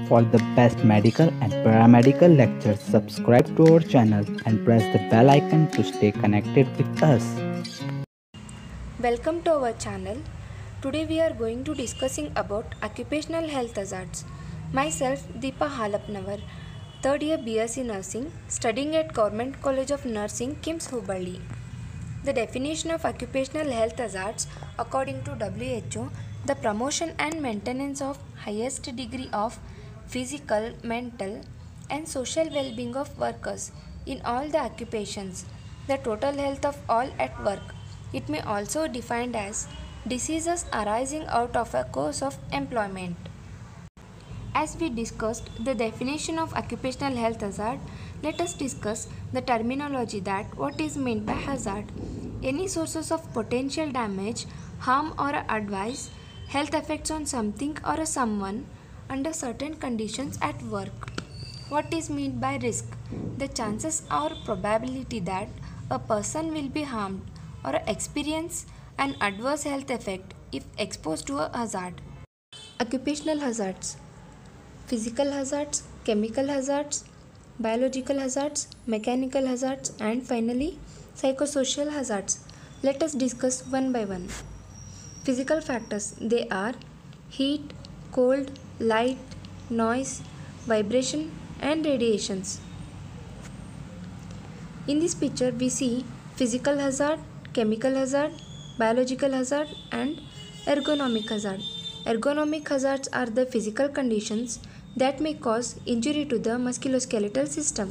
For the best medical and paramedical lectures, subscribe to our channel and press the bell icon to stay connected with us. Welcome to our channel. Today we are going to discussing about occupational health hazards. Myself Deepa Halapnavar, third year BSc Nursing, studying at Government College of Nursing, KIMS Hubballi. The definition of occupational health hazards according to WHO, the promotion and maintenance of highest degree of physical, mental and social well-being of workers in all the occupations, the total health of all at work. It may also be defined as diseases arising out of a course of employment. As we discussed the definition of occupational health hazard, let us discuss the terminology that what is meant by hazard. Any sources of potential damage, harm or adverse health effects on something or someone under certain conditions at work. What is meant by risk? The chances or probability that a person will be harmed or experience an adverse health effect if exposed to a hazard. Occupational hazards: physical hazards, chemical hazards, biological hazards, mechanical hazards, and finally psychosocial hazards. Let us discuss one by one. Physical factors: they are heat, cold, light, noise, vibration and radiations. In this picture we see physical hazard, chemical hazard, biological hazard and ergonomic hazard. Ergonomic hazards are the physical conditions that may cause injury to the musculoskeletal system.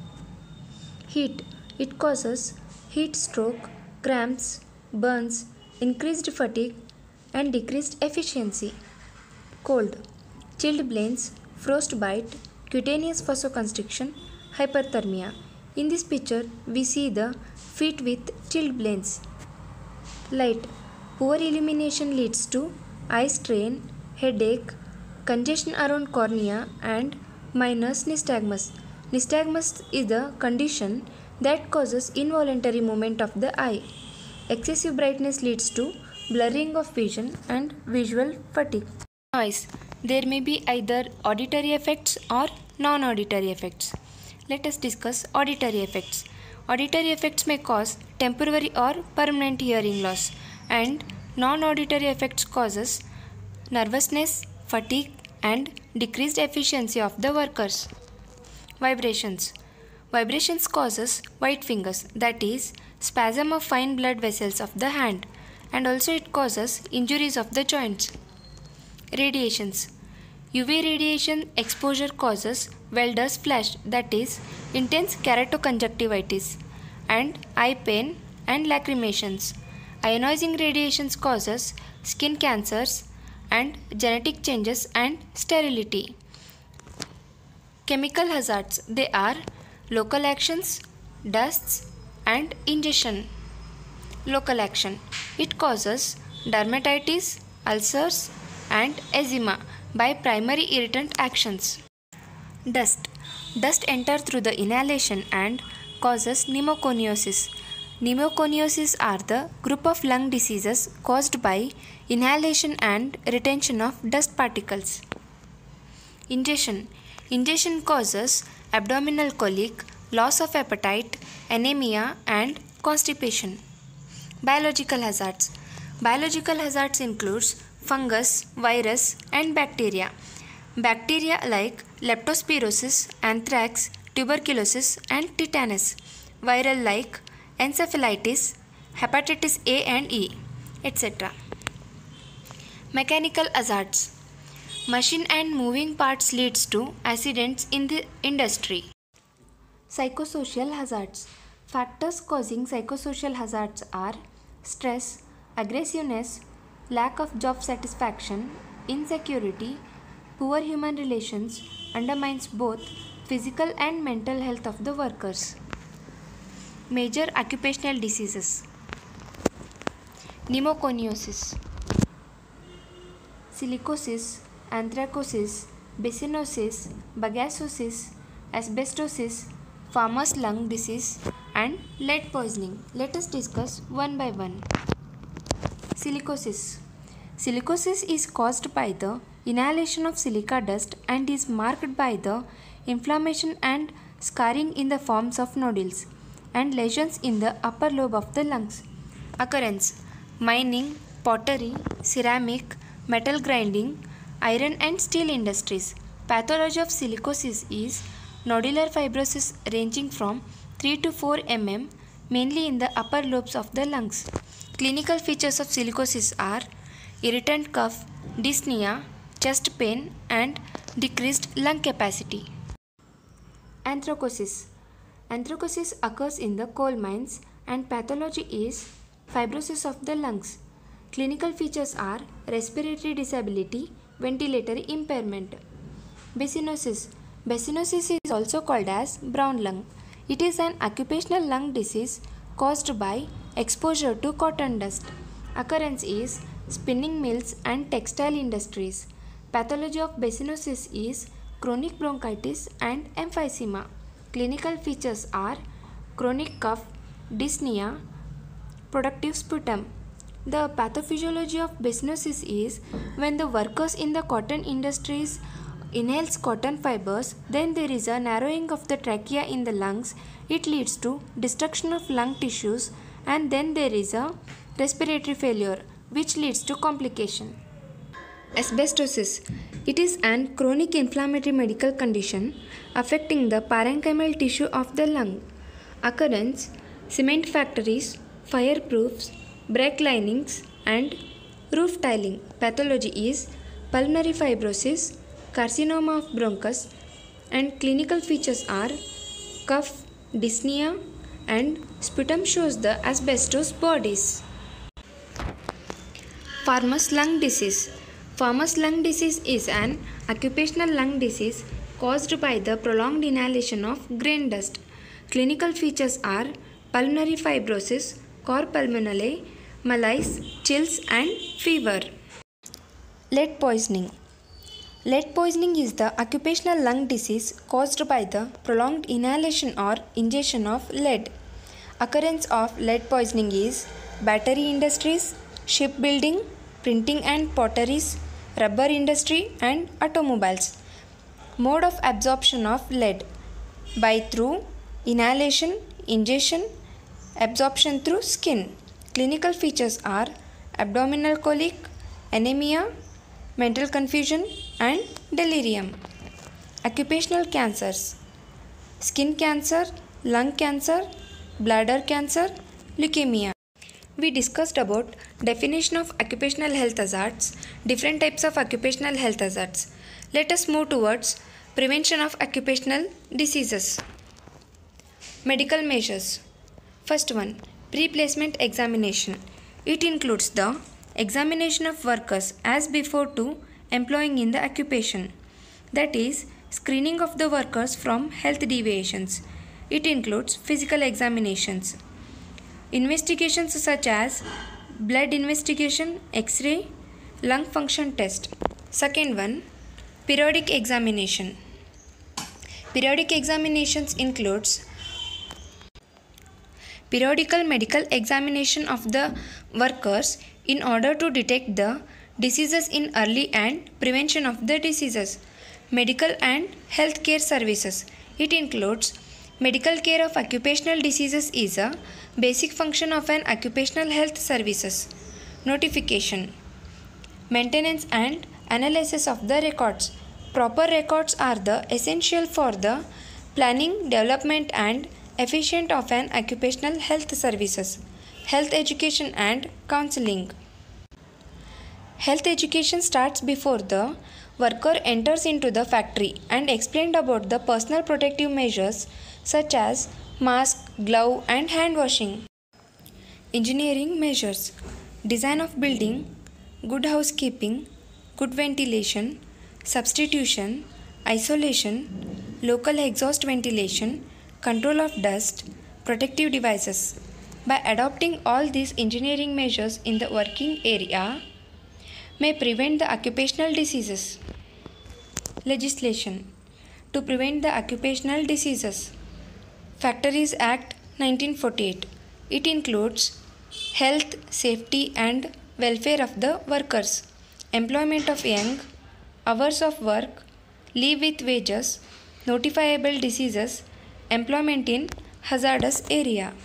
Heat. It causes heat stroke, cramps, burns, increased fatigue and decreased efficiency. Cold. Chilblains, frostbite, cutaneous vasoconstriction, hyperthermia. In this picture we see the feet with chilblains. Light. Poor illumination leads to eye strain, headache, congestion around cornea and minus nystagmus. Nystagmus is the condition that causes involuntary movement of the eye. Excessive brightness leads to blurring of vision and visual fatigue. Noise. There may be either auditory effects or non-auditory effects. Let us discuss auditory effects. Auditory effects may cause temporary or permanent hearing loss, and non-auditory effects causes nervousness, fatigue and decreased efficiency of the workers. Vibrations. Vibrations causes white fingers, that is spasm of fine blood vessels of the hand, and also it causes injuries of the joints. Radiations. UV radiation exposure causes welder's flash, that is intense keratoconjunctivitis and eye pain and lacrimations. Ionizing radiations causes skin cancers and genetic changes and sterility. Chemical hazards. They are local actions, dusts and ingestion. Local action. It causes dermatitis, ulcers and eczema by primary irritant actions. Dust. Dust enters through the inhalation and causes pneumoconiosis. Pneumoconiosis are the group of lung diseases caused by inhalation and retention of dust particles. Ingestion. Ingestion causes abdominal colic, loss of appetite, anemia and constipation. Biological hazards. Biological hazards includes fungus, virus and bacteria. Bacteria like leptospirosis, anthrax, tuberculosis and tetanus. Viral like encephalitis, hepatitis A and E, etc. Mechanical hazards. Machine and moving parts leads to accidents in the industry. Psychosocial hazards. Factors causing psychosocial hazards are stress, aggressiveness, lack of job satisfaction, insecurity, poor human relations undermines both physical and mental health of the workers. Major occupational diseases: pneumoconiosis, silicosis, anthracosis, bicyanosis, bagasosis, asbestosis, farmer's lung disease and lead poisoning. Let us discuss one by one. Silicosis. Silicosis is caused by the inhalation of silica dust and is marked by the inflammation and scarring in the forms of nodules and lesions in the upper lobe of the lungs. Occurrence: mining, pottery, ceramic, metal grinding, iron and steel industries. Pathology of silicosis is nodular fibrosis ranging from 3 to 4 mm, mainly in the upper lobes of the lungs. Clinical features of silicosis are irritant cough, dyspnea, chest pain, and decreased lung capacity. Anthracosis. Anthracosis occurs in the coal mines and pathology is fibrosis of the lungs. Clinical features are respiratory disability, ventilatory impairment. Bacinosis. Bacinosis is also called as brown lung. It is an occupational lung disease caused by exposure to cotton dust. Occurrence is spinning mills and textile industries. Pathology of bacinosis is chronic bronchitis and emphysema. Clinical features are chronic cough, dyspnea, productive sputum. The pathophysiology of bacinosis is when the workers in the cotton industries inhales cotton fibers, then there is a narrowing of the trachea in the lungs. It leads to destruction of lung tissues, and then there is a respiratory failure which leads to complication. Asbestosis. It is an chronic inflammatory medical condition affecting the parenchymal tissue of the lung. Occurrence: cement factories, fireproofs, brake linings and roof tiling. Pathology is pulmonary fibrosis, carcinoma of bronchus, and clinical features are cough, dyspnea, and sputum shows the asbestos bodies. Farmer's lung disease. Farmer's lung disease is an occupational lung disease caused by the prolonged inhalation of grain dust. Clinical features are pulmonary fibrosis, cor pulmonale, malaise, chills, and fever. Lead poisoning. Lead poisoning is the occupational lung disease caused by the prolonged inhalation or ingestion of lead. Occurrence of lead poisoning is battery industries, shipbuilding, printing and potteries, rubber industry and automobiles. Mode of absorption of lead: by through inhalation, ingestion, absorption through skin. Clinical features are abdominal colic, anemia, mental confusion and delirium. Occupational cancers: skin cancer, lung cancer, bladder cancer, leukemia. We discussed about definition of occupational health hazards, different types of occupational health hazards. Let us move towards prevention of occupational diseases. Medical measures. First one, pre-placement examination. It includes the examination of workers as before to employing in the occupation. That is, screening of the workers from health deviations. It includes physical examinations. Investigations such as blood investigation, X-ray, lung function test. Second one, periodic examination. Periodic examinations includes periodical medical examination of the workers in order to detect the diseases in early and prevention of the diseases. Medical and healthcare services. It includes medical care of occupational diseases is a basic function of an occupational health services. Notification. Maintenance and analysis of the records. Proper records are the essential for the planning, development and efficient of an occupational health services. Health education and counseling. Health education starts before the worker enters into the factory and explained about the personal protective measures such as mask, glove and hand washing. Engineering measures. Design of building, good housekeeping, good ventilation, substitution, isolation, local exhaust ventilation, control of dust, protective devices. By adopting all these engineering measures in the working area, may prevent the occupational diseases. Legislation. To prevent the occupational diseases. Factories Act 1948. It includes health, safety and welfare of the workers, employment of young, hours of work, leave with wages, notifiable diseases, employment in hazardous area.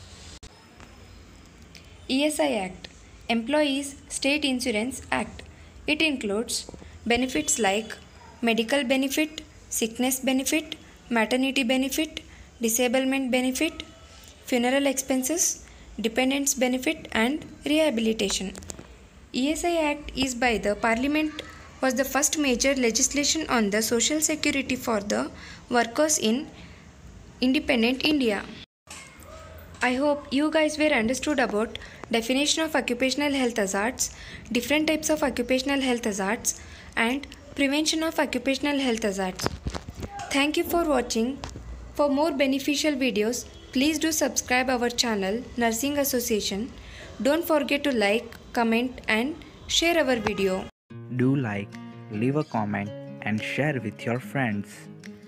ESI Act, Employees State Insurance Act. It includes benefits like medical benefit, sickness benefit, maternity benefit, disablement benefit, funeral expenses, dependents benefit and rehabilitation. ESI Act is by the Parliament was the first major legislation on the social security for the workers in independent India. I hope you guys were understood about definition of occupational health hazards, different types of occupational health hazards and prevention of occupational health hazards. Thank you for watching. For more beneficial videos, please do subscribe our channel Nursing Association. Don't forget to like, comment and share our video. Do like, leave a comment and share with your friends.